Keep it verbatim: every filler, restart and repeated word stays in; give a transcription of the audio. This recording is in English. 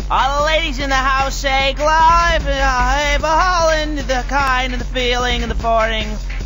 All the ladies in the house say, "Live, uh, hey, beholden, the kind and the feeling and the farting."